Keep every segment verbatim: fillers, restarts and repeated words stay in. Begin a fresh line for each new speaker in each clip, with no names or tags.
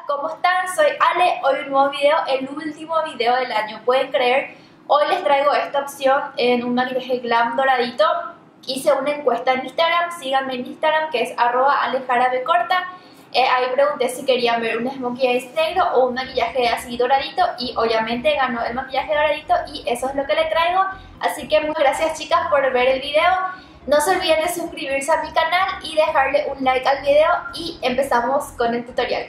¿cómo están? Soy Ale, hoy un nuevo video, el último video del año, ¿pueden creer? Hoy les traigo esta opción en un maquillaje glam doradito. Hice una encuesta en Instagram, síganme en Instagram que es arroba alejarabecorta. Eh, ahí pregunté si querían ver un smokey eyes negro o un maquillaje así doradito y obviamente ganó el maquillaje doradito y eso es lo que le traigo. Así que muchas gracias chicas por ver el video. No se olviden de suscribirse a mi canal y dejarle un like al video y empezamos con el tutorial.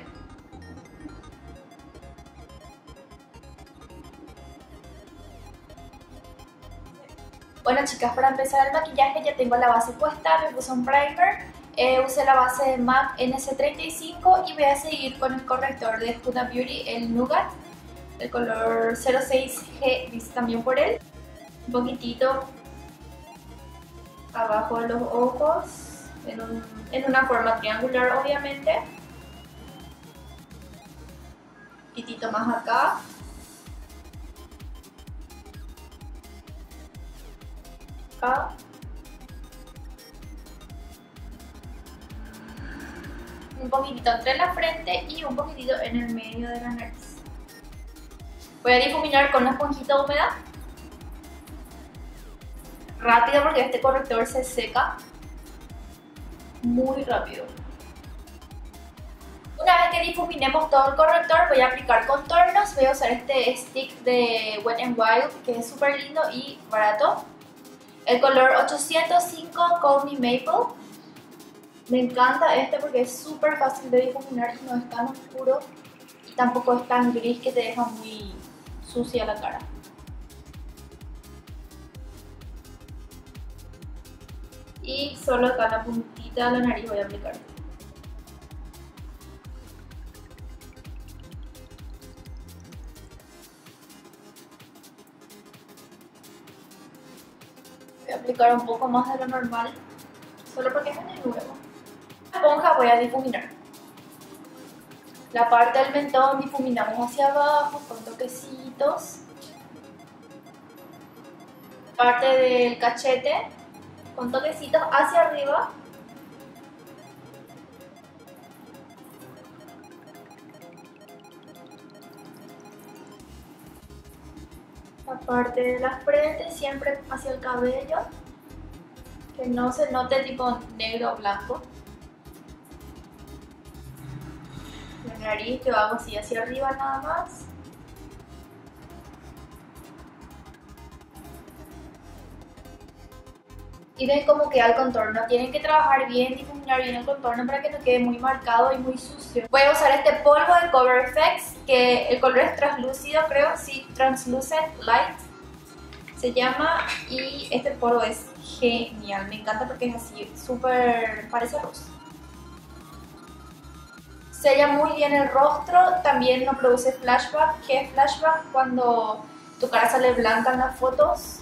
Bueno chicas, para empezar el maquillaje ya tengo la base puesta, me puse un primer. Eh, usé la base de MAC N C treinta y cinco y voy a seguir con el corrector de Huda Beauty, el Nougat, el color cero seis G, dice también por él. Un poquitito abajo de los ojos, en, un, en una forma triangular obviamente. Un poquitito más acá. Acá. Un poquitito entre la frente y un poquitito en el medio de la nariz. Voy a difuminar con una esponjita húmeda. Rápido porque este corrector se seca muy rápido. Una vez que difuminemos todo el corrector voy a aplicar contornos. Voy a usar este stick de Wet n Wild que es súper lindo y barato. El color ochocientos cinco Call Me Maple. Me encanta este porque es súper fácil de difuminar y no es tan oscuro y tampoco es tan gris que te deja muy sucia la cara. Y solo acá en la puntita de la nariz voy a aplicar. Voy a aplicar un poco más de lo normal, solo porque es de nuevo. Esponja voy a difuminar. La parte del mentón difuminamos hacia abajo con toquecitos. Parte del cachete con toquecitos hacia arriba. La parte de la frente siempre hacia el cabello. Que no se note tipo negro o blanco. La nariz que hago así hacia arriba nada más. Y ven cómo queda el contorno. Tienen que trabajar bien, difuminar bien el contorno para que no quede muy marcado y muy sucio. Voy a usar este polvo de Cover F X, que el color es translúcido, creo, sí, Translucent Light se llama. Y este polvo es genial, me encanta porque es así, súper, parece rosa. Sella muy bien el rostro, también no produce flashback. ¿Qué es flashback? Cuando tu cara sale blanca en las fotos.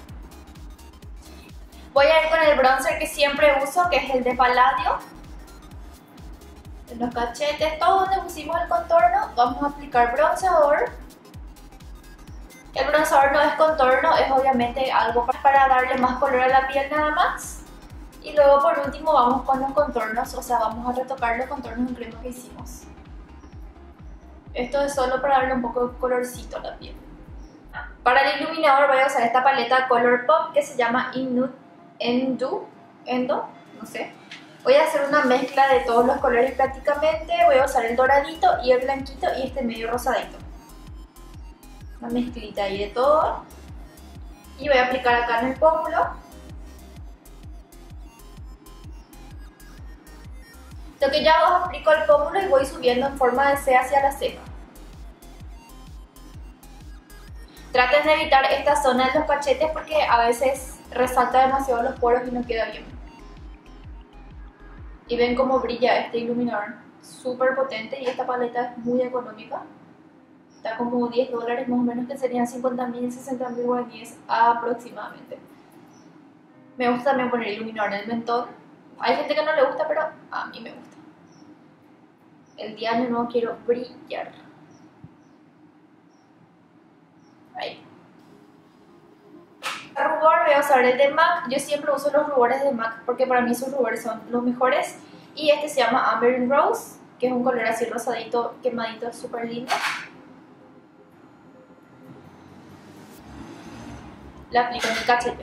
Voy a ir con el bronzer que siempre uso, que es el de Palladio. En los cachetes, todo donde pusimos el contorno, vamos a aplicar bronceador. El bronceador no es contorno, es obviamente algo para darle más color a la piel nada más. Y luego por último vamos con los contornos, o sea, vamos a retocar los contornos en crema que hicimos. Esto es solo para darle un poco de colorcito a la piel. Para el iluminador voy a usar esta paleta Colourpop que se llama Endo, Endo, no sé. Voy a hacer una mezcla de todos los colores prácticamente. Voy a usar el doradito y el blanquito y este medio rosadito. Una mezclita ahí de todo. Y voy a aplicar acá en el pómulo. Lo que ya hago, aplico el pómulo y voy subiendo en forma de C hacia la ceja. Traten de evitar esta zona de los cachetes porque a veces resalta demasiado los poros y no queda bien. Y ven cómo brilla este iluminador, súper potente y esta paleta es muy económica. Está como diez dólares más o menos, que serían cincuenta mil, sesenta mil guaraníes aproximadamente. Me gusta también poner iluminador en el mentón. Hay gente que no le gusta, pero a mí me gusta. El día de nuevo quiero brillar. Ahí. El rubor voy a usar el de MAC. Yo siempre uso los rubores de MAC porque para mí esos rubores son los mejores. Y este se llama Amber Rose. que es un color así rosadito, quemadito, súper lindo. La aplico en el cachete.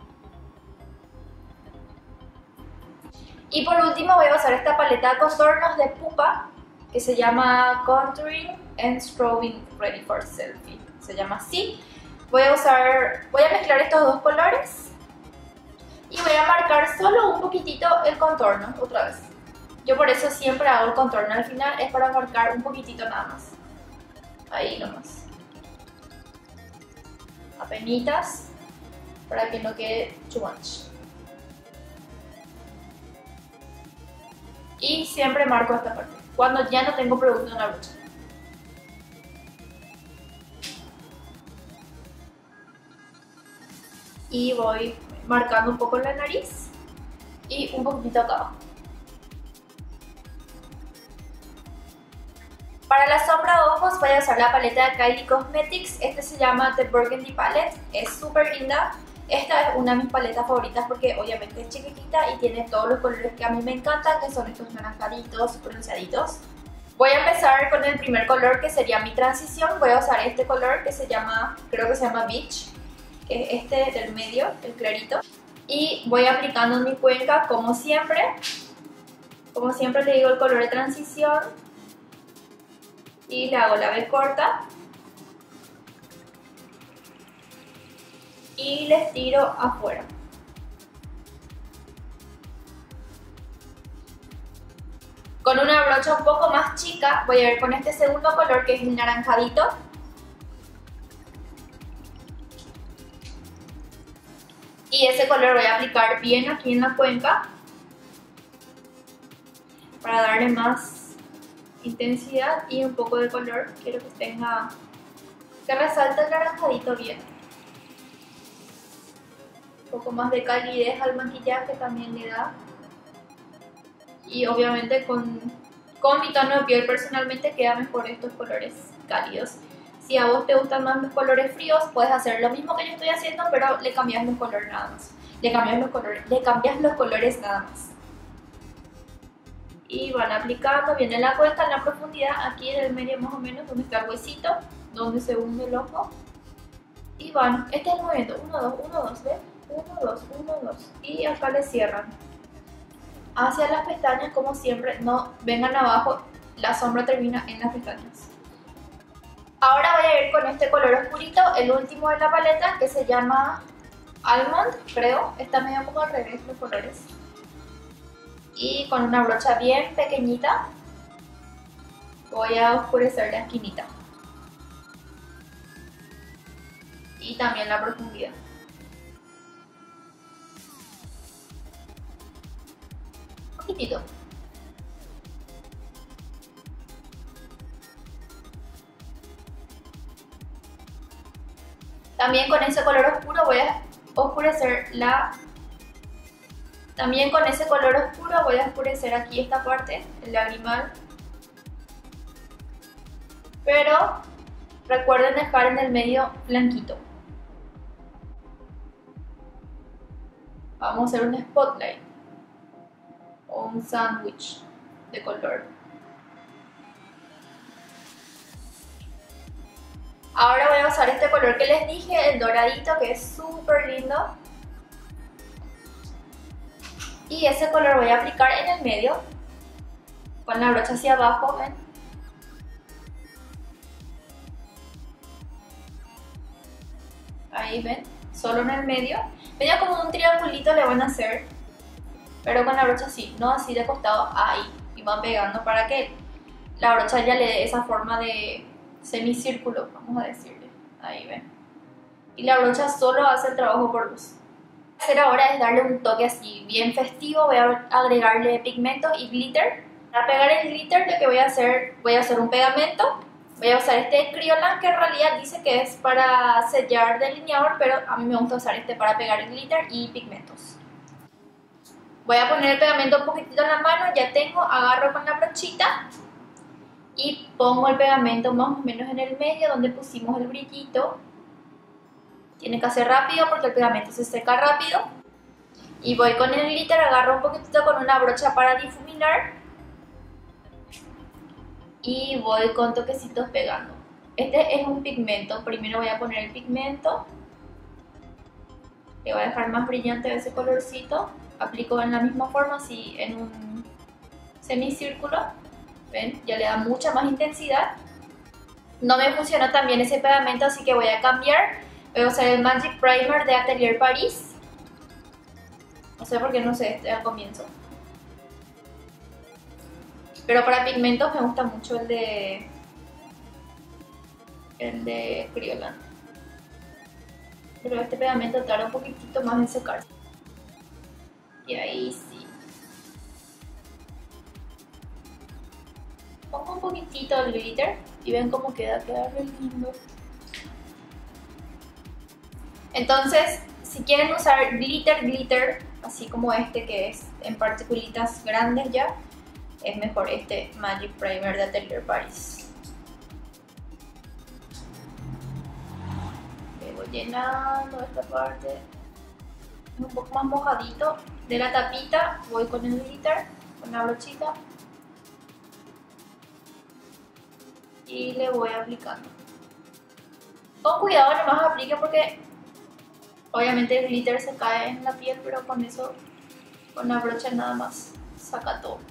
Y por último voy a usar esta paleta de contornos de Pupa que se llama Contouring and Strobing Ready for Selfie. Se llama así. Voy a usar, voy a mezclar estos dos colores y voy a marcar solo un poquitito el contorno otra vez. Yo por eso siempre hago el contorno al final, es para marcar un poquitito nada más. Ahí nomás. Apenitas, para que no quede too much. Y siempre marco esta parte, cuando ya no tengo producto en la brocha. Y voy marcando un poco la nariz y un poquitito acá abajo. Para la sombra de ojos voy a usar la paleta de Kylie Cosmetics. Este se llama The Burgundy Palette, es súper linda. Esta es una de mis paletas favoritas porque obviamente es chiquitita y tiene todos los colores que a mí me encantan, que son estos naranjaditos, bronceaditos. Voy a empezar con el primer color, que sería mi transición. Voy a usar este color que se llama, creo que se llama Beach, que es este del medio, el clarito. Y voy aplicando en mi cuenca como siempre. Como siempre le digo el color de transición. Y le hago la B corta. Y les tiro afuera. Con una brocha un poco más chica voy a ir con este segundo color, que es el naranjadito. Y ese color voy a aplicar bien aquí en la cuenca para darle más intensidad y un poco de color. Quiero que tenga, que resalte el naranjadito bien. Un poco más de calidez al maquillaje también le da. Y obviamente con, con mi tono de piel personalmente queda mejor estos colores cálidos. Si a vos te gustan más los colores fríos, puedes hacer lo mismo que yo estoy haciendo, pero le cambias los colores nada más. Le cambias los colores, le cambias los colores nada más. Y van aplicando bien en la cuenca, en la profundidad, aquí en el medio más o menos, donde está el huesito, donde se hunde el ojo. Y van, este es el movimiento, uno, dos, uno, dos, ¿ven? uno, dos, uno, dos. Y acá le cierran. Hacia las pestañas, como siempre, no vengan abajo, la sombra termina en las pestañas. Ahora voy a ir con este color oscurito, el último de la paleta, que se llama Almond, creo. Está medio como al revés los colores. Y con una brocha bien pequeñita voy a oscurecer la esquinita. Y también la profundidad. Un poquitito. También con ese color oscuro voy a oscurecer la... También con ese color oscuro voy a oscurecer aquí esta parte, el lagrimal. Pero recuerden dejar en el medio blanquito. Vamos a hacer un spotlight o un sándwich de color. Ahora voy a usar este color que les dije, el doradito, que es súper lindo. Y ese color voy a aplicar en el medio, con la brocha hacia abajo, ¿ven? Ahí ven, solo en el medio. Medio como un triangulito le van a hacer, pero con la brocha así, no así de costado, ahí. Y van pegando para que la brocha ya le dé esa forma de semicírculo, vamos a decirle. Ahí ven. Y la brocha solo hace el trabajo por vos. Lo que voy a hacer ahora es darle un toque así bien festivo. Voy a agregarle pigmentos y glitter. Para pegar el glitter lo que voy a hacer, voy a hacer un pegamento. Voy a usar este Kryolan, que en realidad dice que es para sellar delineador, pero a mí me gusta usar este para pegar el glitter y pigmentos. Voy a poner el pegamento un poquitito en la mano, ya tengo, agarro con la brochita y pongo el pegamento más o menos en el medio donde pusimos el brillito. Tiene que hacer rápido porque el pegamento se seca rápido. Y voy con el glitter, agarro un poquitito con una brocha para difuminar. y voy con toquecitos pegando. Este es un pigmento, primero voy a poner el pigmento, le voy a dejar más brillante ese colorcito, aplico en la misma forma, así en un semicírculo, ven, ya le da mucha más intensidad. No me funcionó tan bien ese pegamento, así que voy a cambiar, voy a usar el Magic Primer de Atelier Paris, no sé por qué no sé este al comienzo. Pero para pigmentos me gusta mucho el de el de Kryolan. Pero este pegamento tarda un poquitito más en secarse. Y ahí sí. Pongo un poquitito el glitter y ven cómo queda, queda re lindo. Entonces, si quieren usar glitter, glitter, así como este que es en particulitas grandes ya, es mejor este Magic Primer de Atelier Paris. Le voy llenando esta parte, un poco más mojadito. De la tapita voy con el glitter, con la brochita, y le voy aplicando. Con cuidado nomás aplique porque obviamente el glitter se cae en la piel, pero con eso, con la brocha nada más saca todo.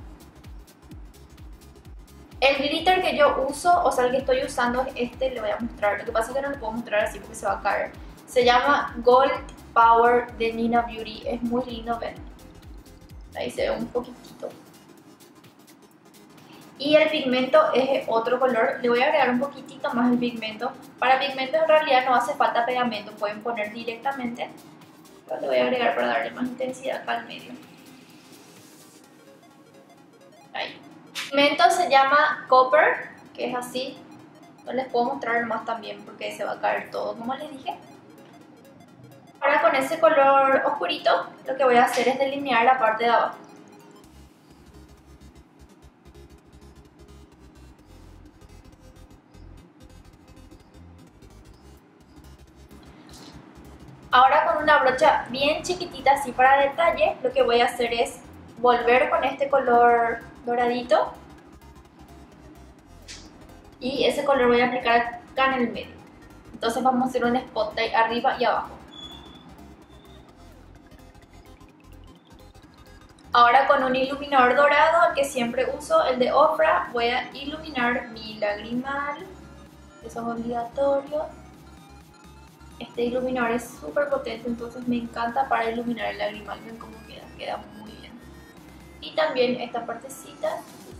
El glitter que yo uso, o sea el que estoy usando es este, le voy a mostrar. Lo que pasa es que no lo puedo mostrar así porque se va a caer. Se llama Gold Power de Nina Beauty, es muy lindo, ven. Ahí se ve un poquitito. Y el pigmento es otro color, le voy a agregar un poquitito más el pigmento. Para pigmento en realidad no hace falta pegamento, pueden poner directamente. Pero le voy a agregar para darle más intensidad acá al medio. Ahí. El pigmento se llama Copper, que es así. No les puedo mostrar más también porque se va a caer todo, como les dije. Ahora con ese color oscurito, lo que voy a hacer es delinear la parte de abajo. Ahora con una brocha bien chiquitita, así para detalle, lo que voy a hacer es volver con este color doradito. Y ese color voy a aplicar acá en el medio. Entonces vamos a hacer un spotlight arriba y abajo. Ahora con un iluminador dorado, el que siempre uso, el de Ofra, voy a iluminar mi lagrimal. Eso es obligatorio. Este iluminador es súper potente, entonces me encanta para iluminar el lagrimal. Ven cómo queda, queda muy bien. Y también esta partecita.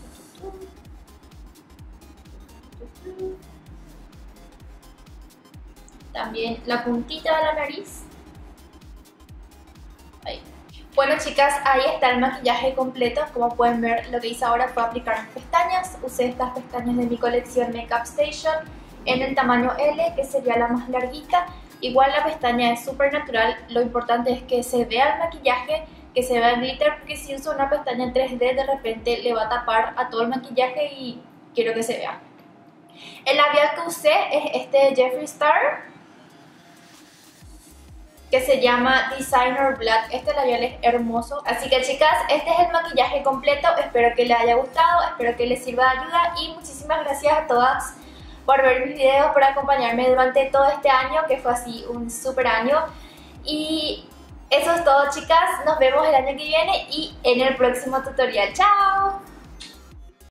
También la puntita de la nariz. Ahí. Bueno chicas, ahí está el maquillaje completo. Como pueden ver, lo que hice ahora fue aplicar mis pestañas. Usé estas pestañas de mi colección Makeup Station en el tamaño L, que sería la más larguita. Igual la pestaña es súper natural, lo importante es que se vea el maquillaje, que se vea el glitter, porque si uso una pestaña en tres D de repente le va a tapar a todo el maquillaje y quiero que se vea. El labial que usé es este de Jeffree Star, que se llama Designer Black. Este labial es hermoso. Así que chicas, este es el maquillaje completo. Espero que les haya gustado, espero que les sirva de ayuda y muchísimas gracias a todas por ver mis videos, por acompañarme durante todo este año, que fue así un súper año. Y eso es todo chicas, nos vemos el año que viene y en el próximo tutorial. ¡Chao!